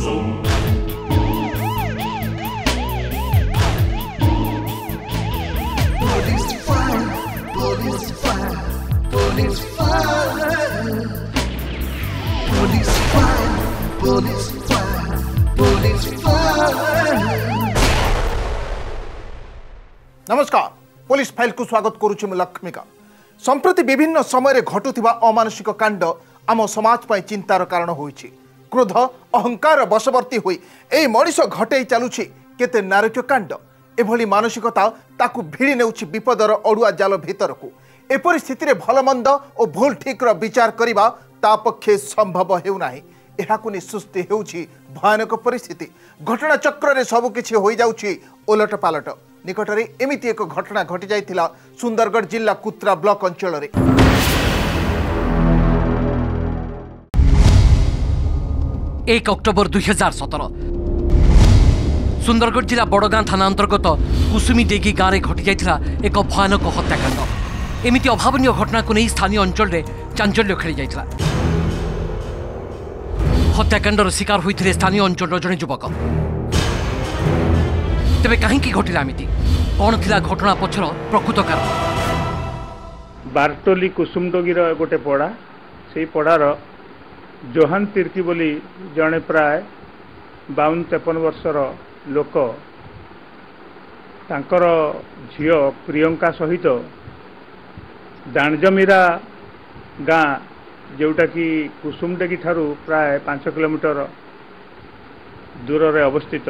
नमस्कार police file को स्वागत करुच्ची मु लक्ष्मीका संप्रति विभिन्न समय घटुवा अमानुषिक कांड आम समाज पर चिंतार कारण होइछि। क्रोध अहंकार बशवर्ती हुई ए मनीष घटे चलुछि केते नारकीय कांड एभली मानसिकता ताकू भिड़ी नेउछि विपदर अड़ुआ जाल भितर को एपरि स्थिति रे भलमंद और भूल ठीक विचार करिबा ता पक्षे संभव हेउ नाही। एहाकु निसृष्टि हेउछि भयानक परिस्थिति। घटना चक्र रे सब किछि होई जाउछि ओलट पालट। निकटरे एमिति एक घटना घटी जाइथिला सुंदरगढ़ जिला कुत्रा ब्लॉक अंचल रे। 1 अक्टोबर 2017 सुंदरगढ़ जिला बड़गां थाना अंतर्गत कुसुमी डेगी गाँव में घटी जाइथिला एक भयानक हत्याकांड। एमिति अभावनीय घटना को नहीं स्थानीय अंचल रे चांचल्य खेली जाइथिला। हत्याकांडर शिकार होइथिले स्थानीय अंचल जड़े युवक। तेबे कहीं घटिला एमिति कौन थिला घटना पछर प्रकृत कारण? बारटोली कुसुमडोगीर गोटे पड़ा से पड़ार जोहान तिर्की बोली जड़े प्राय 52-53 वर्षर लोक तांकर झियो प्रियंका सहित दाणजमीरा गाँ जोटा कि कुसुमडेगी ठारू प्राय 5 किलोमीटर दूर रे अवस्थित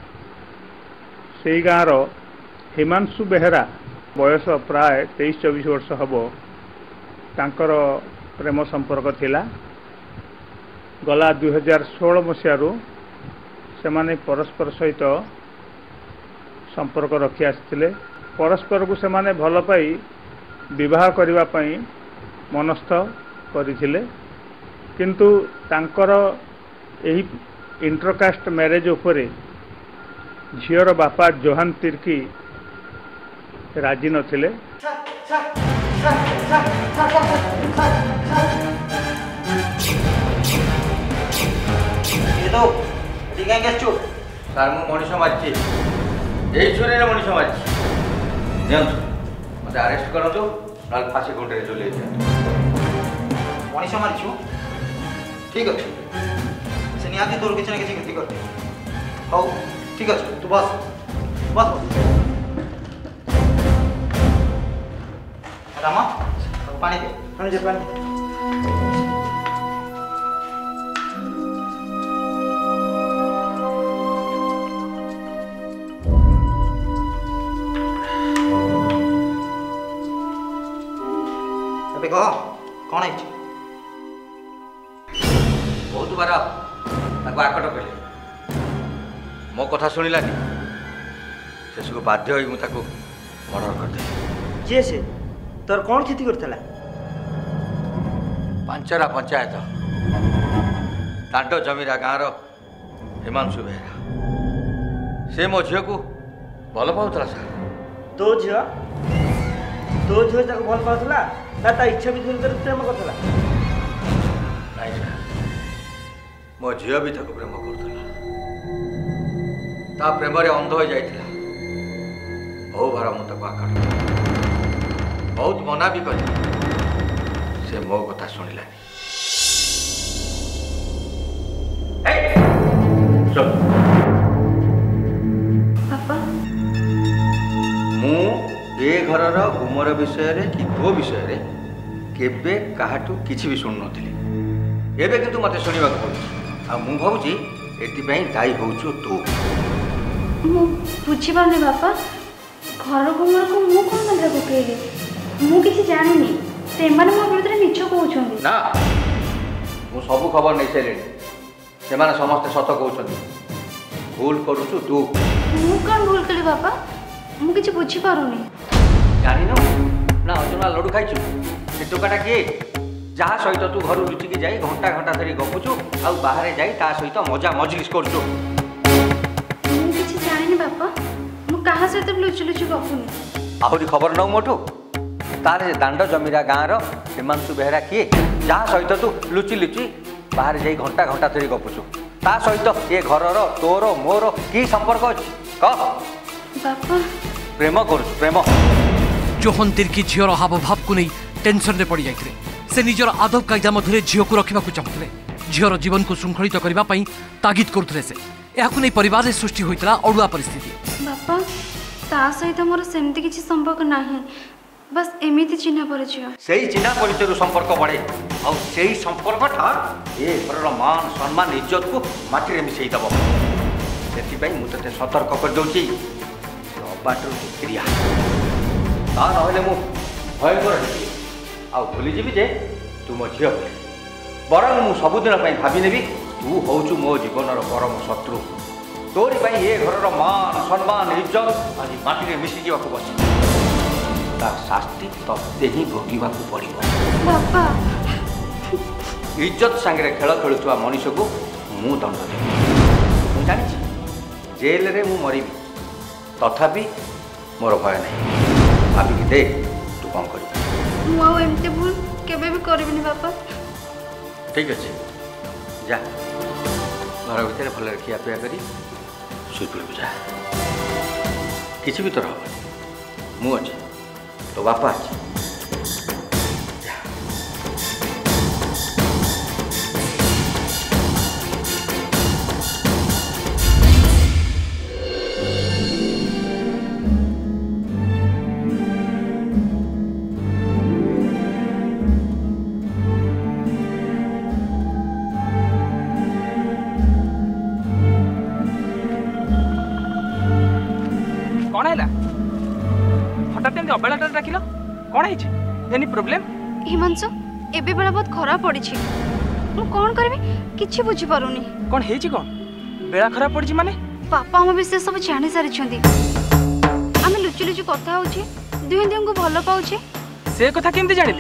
से गाँवर हिमांशु बेहरा बयस प्राय 23-24 वर्ष हम तांकर प्रेम संपर्क थिला। गला 2016 मसीहारू सेमाने परस्पर सहित संपर्क रखी आसथिले। परस्पर को सेमाने भल पाई विवाह करिवा पई मनस्थ करथिले, किंतु तांकर एही इंटरकास्ट मैरिज उपरे झीर बापा जोहान तिर्की राजी नथिले। सर मु मनीष मारची छुरी मनीष मारची मत अरेस्ट करतु ना फांसी खुंटे झुले मनीष मारछु ठीक अच्छे से निहाती तोर किसी ना किसी गति करते हौ ठीक अच्छे तू बस बस रामा पानी दे पानी दे पानी कौन है बहुत बार आकट कले मो कथा शुणिलानी शेष को बाध्य होई मु ताको मर्डर कर दे। जे से तोर कौन क्षति करथला? पंचरा पंचायत तांडो जमीरा गाँव हिमांशु बेहरा से मो झील को भल पाउला सर। तो झील ताको भल पाउला ना ता इच्छा विरुद्ध प्रेम करथला? नहीं सर मो झील भी ताको प्रेम करथला। ता प्रेम रे अंध हो जाइथिला। बहु बार मु ताको आकट बहुत मना भी कली से मो कथा शुणिलानी। पापा मु ए घरर गुमर विषय रे कि तो विषय रे केबे काहाटू किछि भी सुन नथिली। एबे किंतु मते सुनिबा को पड़ुछि आ मु भाबुछि एति पई दाई होछु तू। मु बुझी पाने पापा घर गुमर को मु कोन मंत्र पकेइले मु किछि जानिनी से माने मो विरुद्ध मिछ कहउछन्ती ना। मु सब खबर नै सेलेनी से माने समस्त सत कहउछन्ती। भूल करूछु तू। मु कोन भूल कली पापा मु किछि बुझी पारुनी। जानी ना अंजना लड्डू खाइछु से टोकाटा किए जहाँ सहित तू घर लुचिकी जाई घंटा घंटा धरी गपुचु आ बाहर जाई ता सहित मजा मजलिस करछु। मु किछि जानिनी बापा मु कहा सहित लुचि लुचि गपुनी। आहुरी खबर नौ मोठू तार दांड जमीरा गाँव हिमांशु बेहरा किए जहाँ सहित तू लुचि लुचि बाहर जाई घंटा घंटा धरी गपुचु ता सहित ये घरर तोर मोर की संपर्क अछि कह बापा प्रेम कर प्रेम जोहन तिर्की झीर हाव भाव को नहीं टेंशन में पड़ जाते से निजर आदब कायदा मध्य झील को रखा चाहूले झीर जीवन को श्रृंखलित करने तागिद करुले से नहीं परिवार सृष्टि होता अड़ुआ परिस्थिति बापा ता सहित मोर सेमती किसी संपर्क नहीं बस एमिति चिन्ह परिचय से चिन्ह परिचय संपर्क बढ़े आई संपर्कटा ये घर मान सम्मान इज्जत को माटी मिसई दब से मुझे सतर्क कर दूसरी बाटर क्रिया ता ना मु भयंकर आ भूलीजी जे तू मो झील बोले बरং मु सबुदिन भावी नेबी तू हूँ मो जीवन परम शत्रु तोरी ये घर मान सम्मान इज्जत आज माटी मिसी जावाक बस तार शास्ति ते ही भोगवा पड़ो इज्जत सांगे खेल खेलुवा मनीष को मु दंड देवी जानी जेल रे मु मरी तथापि मोर भय नहीं भाविकी दे तू कौन कर भूल केबे भी करबिनी बापा ठीक अच्छे जा घर भितर भल खिया पिया करी शुई जा किसी भी तरह हम मु अच्छे तो बापा अच्छे अबेला डाकिल कौन है एनी प्रॉब्लम हिमांशु एबे बेला बहुत खराब पड़ी मु कौन करबी किछि बुझी पारुनी कौन है कौन बेला खराब पड़ी माने पापा हम विषय सब जानी सारी आम लुचि लुचि कथा होछि दुहे दुहे को भल पाउछि से कथा केमती जानिले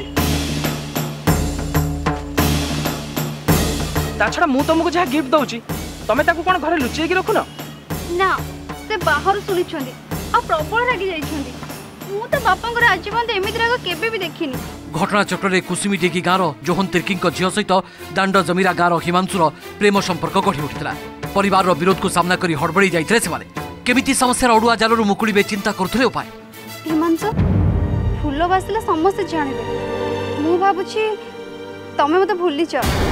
ता छड़ा मु तुमको जहाँ गिफ्ट दउछि तमे ताकू कौन घरे लुचेकी रखुन ना से बाहर सुनिछंदी आ प्रबल रागी जाइछंदी मु तो बापांकर आजीवन एमिति राग केबे भी देखिनी घटना चक्र कुसुमी देगी गाँव जोहन तिर्की झील सहित दांड जमीरा गाँव हिमांशुर प्रेम संपर्क गढ़ी उठिला परिवार विरोध को सामना कर हड़बड़ी जाते केमिति समस्या अड़ुआ जालू मुकुड़े चिंता करुले उपाय हिमांशु फूल बासिले समस्ते जानिबे मु भाबुछि तमे मते भूलिच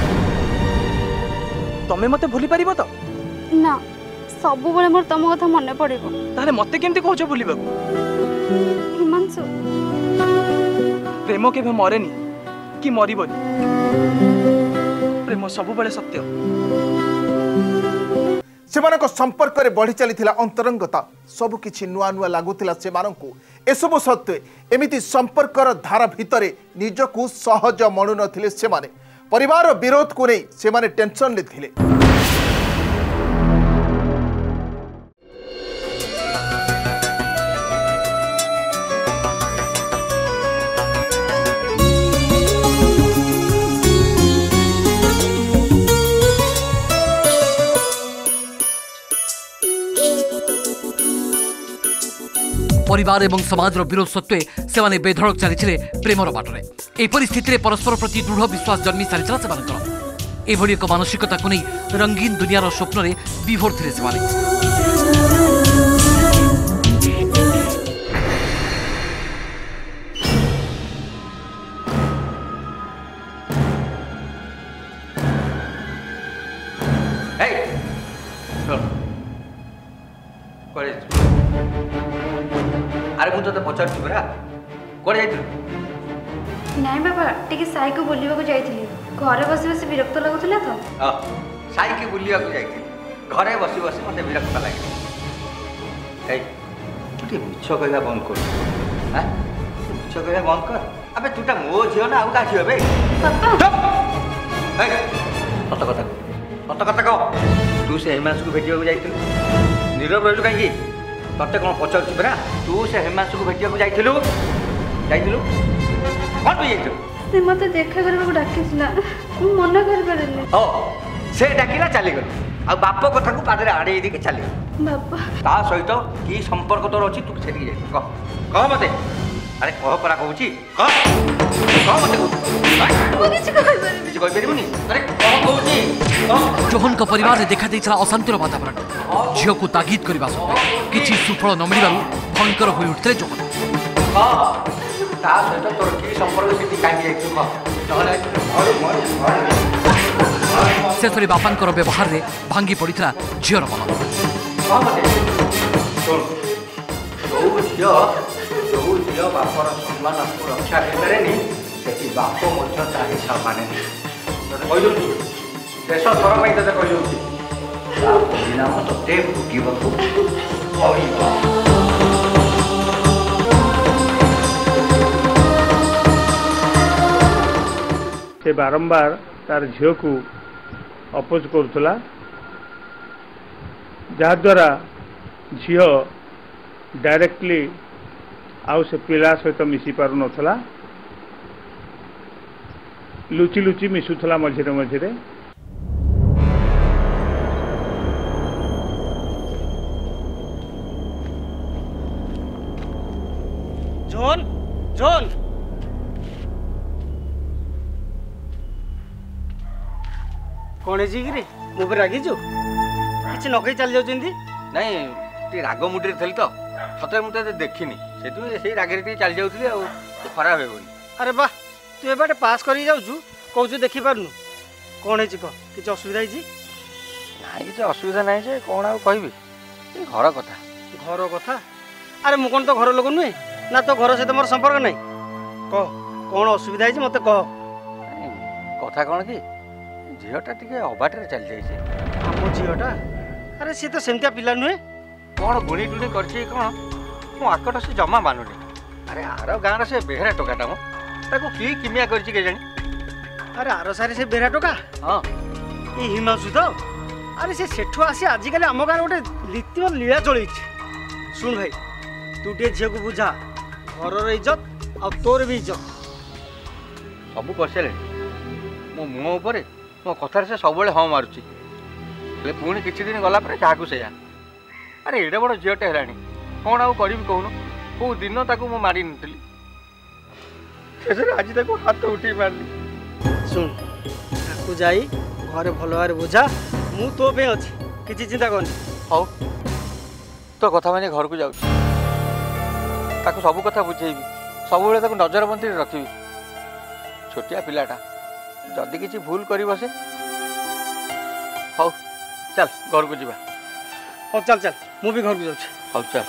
तमे मते भूली परिबो तो ना सब बेले मोर तम कथा मन पड़िबो ताले मते केमती कहछ भूलिबाकू हिमांशु प्रेम केबे मरेनी कि मरिबनी प्रेम सब बेले सत्य सेमानक संपर्क रे बढ़ी चली अंतरंगता सबकिछि नुआ नुआ लागुतिला सेमानकु एसबु सत्वे एमिति संपर्कर धारा भितरे निजकु सहज मणु नथिले सेमाने परिवार विरोध को नहीं सेमाने टेंशन ले थिले परिवार एवं समाज विरोध सत्वे से बेधड़क चली प्रेमर बाटरे यह परिस्थिति परस्पर प्रति दृढ़ विश्वास जन्मी सारी से एक मानसिकता को नहीं रंगीन दुनियार स्वप्न में विभोर थे अरे मुझे तो पचार परा कौन जाइल नाई बाबा टिके साई को बुलिबा को जाइथिली घरे बसी बसी विरक्त लागुतला तो साई के बुलिया को जाइथिली घरे बसी बसी मते विरक्त लागिला ए तू मिछ कहला बंद कर हां मिछ कहला बंद कर अबे तूटा मो झियो ना आउ का झियो बे पापा चुप ए कत कथा कह तू से हिमांशु को भेटिया को जाइथिली नीरव रहलु काई तते कौन पचार परा तू से हिमांशु को भेटिया को जाइथिलु कौन भी जाइथिलु से मते देखा करबा को डाकिसला मु मना कर परले ओ से डाकिला चली गल आ बाप कथा को पादरे आड़े दी के चली बापा ता सहित की संपर्क तोर अछि तू सेठी जाइ कह मते अरे कह परा कहूची कह जोहन का परिवार ने देखा देइछला अशांतिर वातावरण झील को तागिद करबा सत्वे किछि सुफल न मिलिबारु भयंकर होई उठते जोहन शेषे बापांकर व्यवहार रे भांगी पड़ता झीर मन बापर सम्मान को रक्षा करेनि से बाप हिसाब माने देश थर पाई ते परिणाम ते भोगवाक से बारंबार तार झील को अपोज करुला जहाद्वारा झील डायरेक्टली आउ से पिला सहित मिसी पारु नथला लुचि लुचि मिसुथला मझिरे मझिरे जोन जोन कौन है जी रे मो पे रागी जो किसी नकई चल जाउछंती नहीं टी राग मुडी रे थली तो सतरे मु ते देखिनी से रागे टी चल जाउथली आ खराब हेबोनी अरे वाह तू एबाटे पास करी जाउछु कहू देखि पारनु कौन है कह किसी असुविधा है ना कि असुविधा ना जे कौन आ कहबी घर कथा अरे मु कौन तो घर लोक नुहे ना तो घर सहित मोर संपर्क नहीं कह कौन असुविधा है मत कह कथा कौन कि झीलटा टिके अबाटे चल जाइए आम झीलटा अरे सी तो सेमतिया पिला नुहे कौन गुणी टुणी कर कौन मो आकट से जमा मानुनी अरे आर गाँव से बेहरा टोकाटा मो ताको की किमिया करछि के जानी अरे आर सारे से बेहरा टोका हाँ ये हिमांशु तो अरे से सेठु आसी आजिकल आम गाँव गोटे लीतिम लीला चलि सुन भाई तू टे झील को बुझा घर इज्जत आ तोर भी इज्जत सब कर सारे मो मुह उपर मो कथार से सब हाँ मारुची पुणी किसी दिन गला जहाँ को सैया अरे एडे बड़ झीलटे है कौन आउ करी कहून कौ दिन ताकू मु मारी नी आज ताकू हाथ उठी मारनी सुन ताकू जाई घरे भल भाव बुझा मु तो पे अच्छी किसी चिंता करनी हौ तो कथा माने घर को जाऊँ ताकू सब कथा बुझेबी सब ताकू नजर बंदी रखी छोटिया पिलाटा जदि किसी भूल कर बसे हौ चल घर को जीवा हाँ चल चल मु भी घर को जाऊँ हौ चल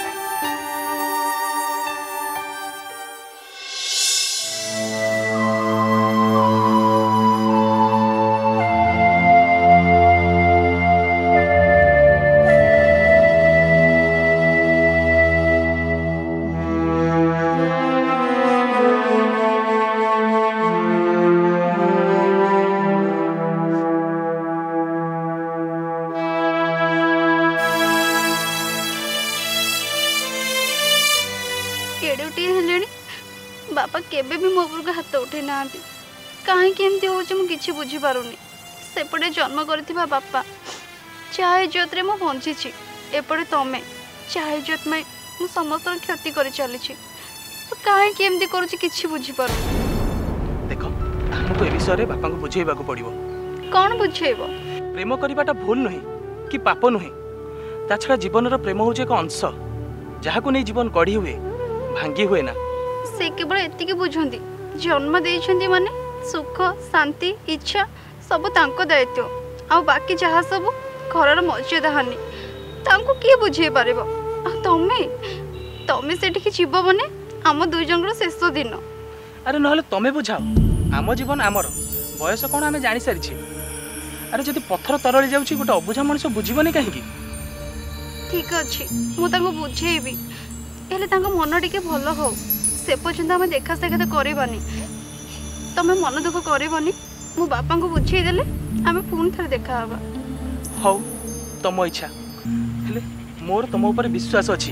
बापा केबे भी मो उपरको हाथ उठे ना कहीं एमती हो कि बुझी पारुनी सेपटे जन्म करथिबा बापा चाहे इज्जत रे मो बंची एपटे तमें चाहे इज्जत में मु समस्त क्षति कर चली तो कहीं एमती करूची किछि बुझी पारु देखो हमको ए विषय रे बापा को बुझेबा को पड़िबो कौन बुझेबो प्रेम करबाटा भूल नुहे कि पाप नुहे ता छड़ा जीवन रो प्रेम होचे एक अंश जहा को नै जीवन कढ़ी हुए भांगी हुए ना से केवल एतिकी बुझंती जन्म देइछंती माने सुख शांति इच्छा सब तांको दायित्व आ बाकी जहा सब घरर मर्यादा हानि तांको किए बुझे पारिबो तमे तमे सेठी कि जीव माने आम दुई जंगर शेष दिन अरे नहले तमे बुझाओ आम जीवन आमर बयस कोन आमे जानि सारि छी अरे जदि पत्थर तरळी जाउची गोटे अबुझा मनुष्य बुझिबोनी काहेकि ठीक अछि मु तांको बुझेबी हेले तांको मन टिके भलो हो से पर्यंत आम देखा साक्षात करवानी तमें मन दुख करनी मो बापा को बुझे देले आम पुणी थे देखा हवा हौ तम इच्छा हेले मोर तम ऊपर विश्वास अछि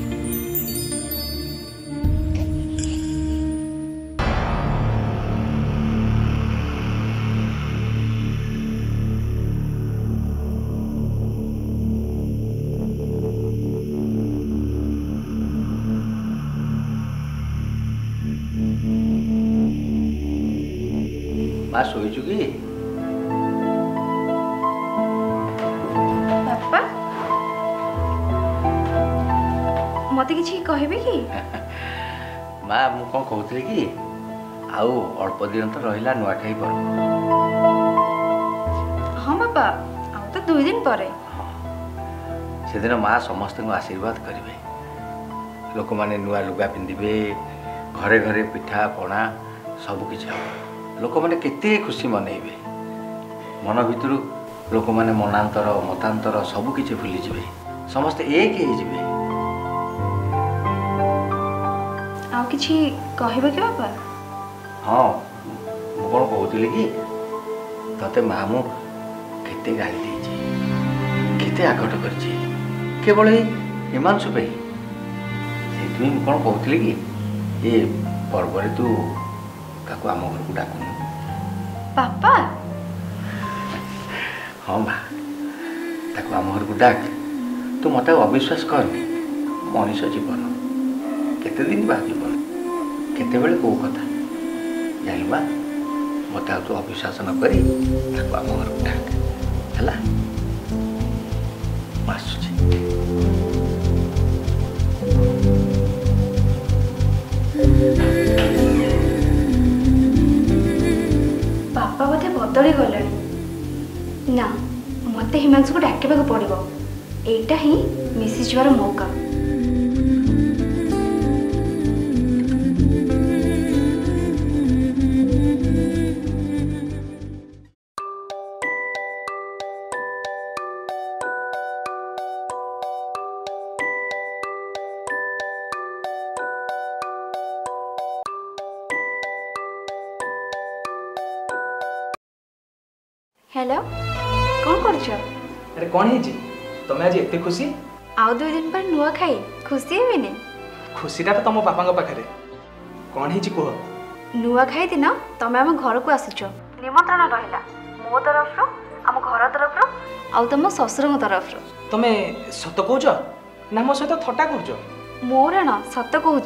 माँ शोचु कि बापा मत कि कहबे कि माँ मु कौन कहते कि आउ अल्प दिन तो रहा नुआखाई पर्व। हाँ बापा आउ तो 2 दिन पर से दिन माँ समस्त को आशीर्वाद करेंगे। लोक मैंने नुआ लुगा पिंधे घरे घरे पिठा पणा सबकि हम लोक मैंने केते खुशी मनइबे। मन भितर लोक मैंने मनांतर मतांतर सबकि भूलीजे समस्त एक हो। आउ किछि कहबे कि बापा? हाँ मु कौन कहूली कि तते मामू केते गाली देछि केते आकट करछि केवल हिमांशु पे से कौन कहूली कि ये पर्व तू ताको आम घर को डाकुनु। पापा हाँ माँ ताको आम घर को डाक। तू मत अविश्वास कर मनीष जीवन केते दिन बा जीवन केते बेले को कथा जान माँ मत तू अविश्वास न करी ताको आम घर को डाक है आसुची। बापा बोधे बदली गले ना मत हिमांशु को डाकवा पड़ो एटा ही मिसी जीवार मौका। हेलो कौन कर? अरे कौन है जी तुम्हें आज एते खुशी? आउ 2 दिन पर नुआ खाई खुशी हेबिनी? खुशीटा तो तुम बापा पाखे कौन है कह? नुआ खाई दिन तमें आम घर को आसुच निमंत्रण रहा मो तरफ आम घर तरफ आउ तुम शशुर तरफ। तुम्हें सत कौच ना मो सहित थट्टा कर? मोर ना सत कहूँ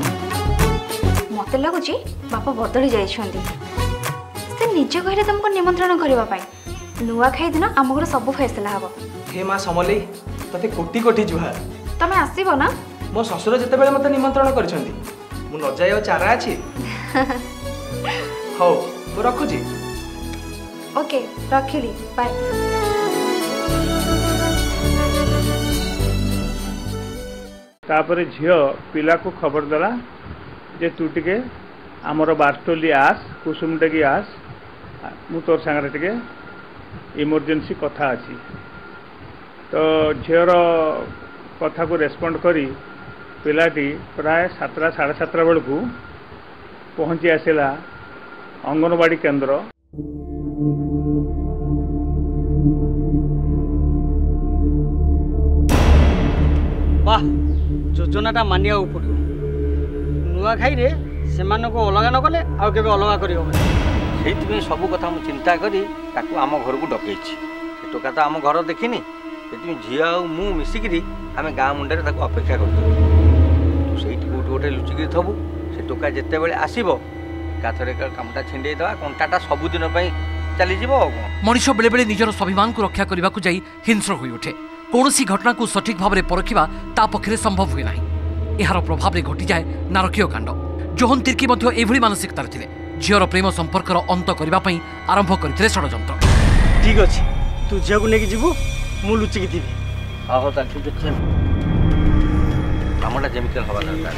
मत लगुच बापा बदली जाइछंती से निज कहले तुमको निमंत्रण करने नुआ खाई दिन आम घर सब फैसला हम। हे माँ समले तते कोटि कोटि जुहार। तमें आसब ना? मो शशुर जिते बड़े मत निमंत्रण कर जाए चारा अच्छी हौ तो रखुची। Okay रखिली bye. तापर झियो पिला को खबर देला जे तू टिके आमर बारटोली आस कुसुम टेकी आस मु तोर सांगे टिके इमरजेंसी कथा अच्छी। तो झीर कथा को रेस्पॉन्ड करी पिलाटी प्राय 7टा 7:30 बेलू पहुँची आसला अंगनवाड़ी केन्द्र। वाह योजनाटा मानिया पड़ो नुआ खाई रे से अलग न कले आउ के अलग कर सब कथा मुझे चिंता करी ताकू आम घर को डकई टोका तो आम घर देखनी झी मु मिसिकी आम गाँ मुंडे अपेक्षा कर गोटे लुचिकी थबू से टोका जिते बड़े आसो एकाथरे कामटा छिंडे दवा कंटाटा सबुदिन चली मनीष बेले बेले निजर स्वाभिमान को रक्षा करने को जाई हिंस्र हो उठे। कौनसी घटना को सठिक भाव में परखिबा ता पक्षरे संभव हुए नाही। एहार प्रभाव में घटी जाए नारकीय कांड। जोहन तिर्की मध्य एभली मानसिकतार थिले झीर प्रेम संपर्कर अंत करने आरंभ करथिले षडयंत्र। ठीक अच्छे तू झील को लेकिन जीवु मु लुचिकी थी। हाँ हाँ ठीक अच्छे कामटा जमी हवा दरकार।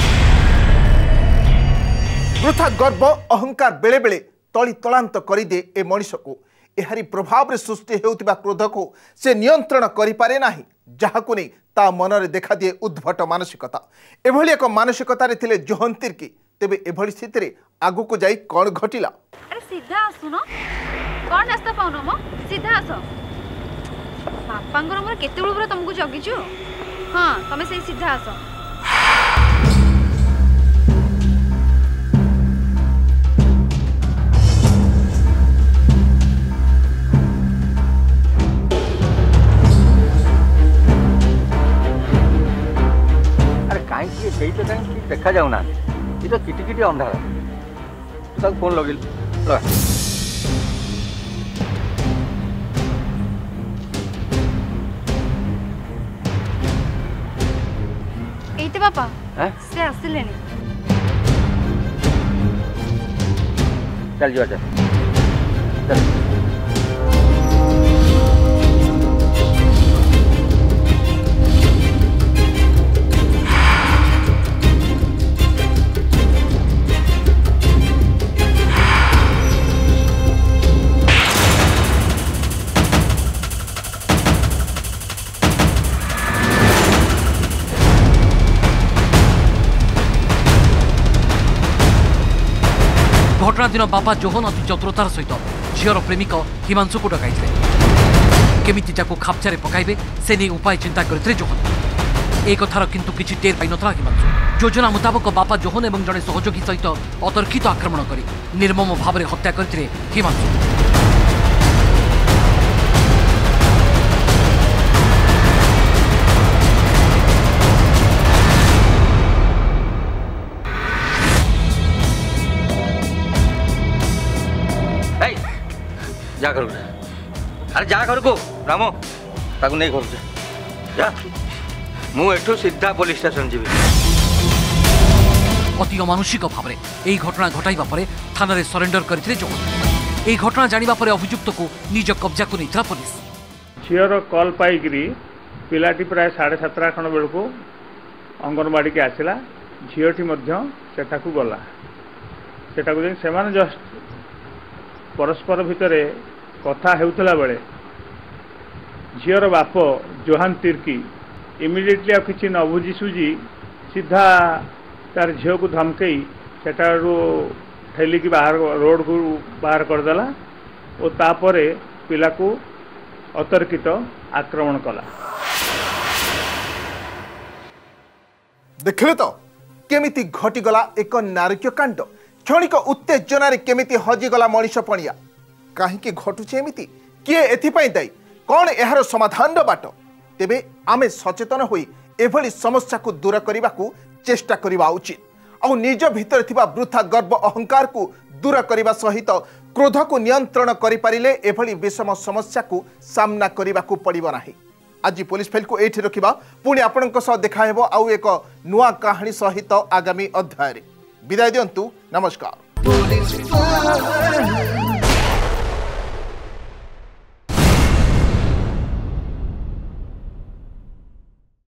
वृथा गर्व अहंकार बेले बेले तली तलांत करदे ए मनीष को। एहारी प्रभाव रे सृष्टि हेउतिबा क्रोध को से नियंत्रण करि पारे नाही जहाकु नै ता मनरे देखा दिए उद्भट मानसिकता। एभली एक मानसिकता रे थिले जोहन तिर्की। तेबे एभली स्थिति रे आगु को जाई कोन घटिला? अरे सीधा आसुनो कोन रास्ता पाउनो मो सीधा आसो। बापांगर मोर केते बेल पर तुमको जगिछु। हां तमे से सीधा आसो। देखा जाऊना ये तो किटी किटी अंधार तू फोन लगे बापा हैं? से आसिले चल जा चल। घटना दिन बापा जोहन अति चतुरतार सहित झीर प्रेमिक हिमांशु को डकाई केमिति जाको खापचारे पकाइबे से नहीं उपाय चिंता करते जोहन एक कथार किंतु किछि टेर पाई नथला हिमांशु। योजना मुताबक बापा जोहन एवं जड़े सहयोगी सहित अतर्कित आक्रमण करी निर्मम भाव में हत्या करते हिमांशु। जा घर अरे जा घर को रामो ताकू नहीं घर जा मु एठू सीधा पुलिस स्टेशन जीवी। अति अमानुषिक भाव में यही घटना घटाइबा परे थाना रे सरेंडर करथिले जोहन। यही घटना जानिबा परे अभियुक्त को निज कब्जा को नैथिला पुलिस। झीर कल पाइकरी पिलाटी प्राय 7:30 खण बेलू अंगनवाड़ी के आसला झीटी सेठाकू गला सेठाकू से जस्ट परस्पर भितर कथा हेउतला बेले झीर बाप जोहान तिर्की इमिडिएटली किसी न बुझी सुझी सीधा तार झील को धमकई सेठारू ठेलिकी बाहर रोड को बाहर करदेला और तापर पिला को अतर्कित आक्रमण कला। देखले तो केमिति घटीगला एक नारकीय कांड। क्षणिक उत्तेजन केमिति हजिगला मनीष पणिया कहीं घटुचे एमिति किए एथिपाई दायी कौन यार समाधान बाट तेबे आमे सचेतन होई एभली समस्या को दूर करने को चेष्टा करवा उचित और निज भितर थिबा वृथा गर्व अहंकार को दूर करने सहित क्रोध को नियंत्रण करिपारिले एभली विषम समस्या को सामना करने को पड़िबो नाही। आज पुलिस फाइल को एठी रखिबा पुणी आपनक सह देखा हेबो आउ एक नुआ कहानी सहित आगामी अध्याय रे। विदाय दियंतु नमस्कार।